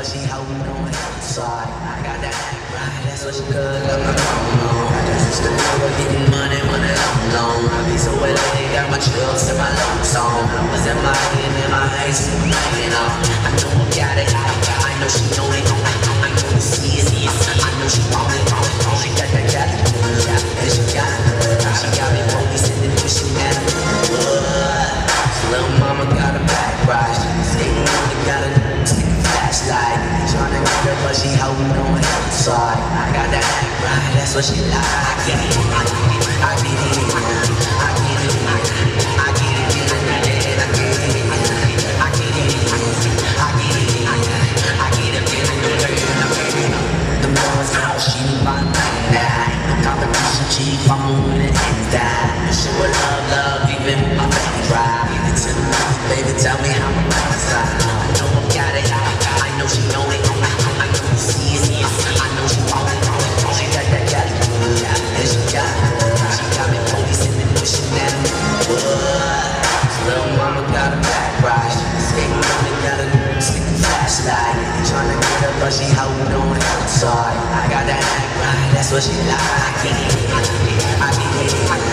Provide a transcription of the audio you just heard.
she holding on outside. I got that act right, that's what she could. Got my phone on. I just used to never getting money alone. I be so elated, got my chills and my looks on. I was in my head and my eyes hanging off. I know I got it, I know she know it. I know we see it, I know she want it. She got that Gladiators, and she got it. She got me focusing and pushing at her. Little mama got a back ride. Skating on it, got a stick flashlight. Tryna get her, but she holding on outside. I got that act right, that's what she like. I get it, I get it, I get it, I get it, I get it, I get it, I get it, I get it, I get it. The boys out, she my night. No competition, cheap, I'm winning and die. Show her love, even with my baby drive. Baby, tell me how I'm outside. I know I got it, I know she know it. I know we see it, I know she want it. She got that Gladiators, and she got it. She got me focusing and pushing at me. Little mama got a back ride. Skating on it, got a stick flashlight. Tryna get her, but she holding on outside. I got that act right, that's what she like. I get it, I get it, I get it.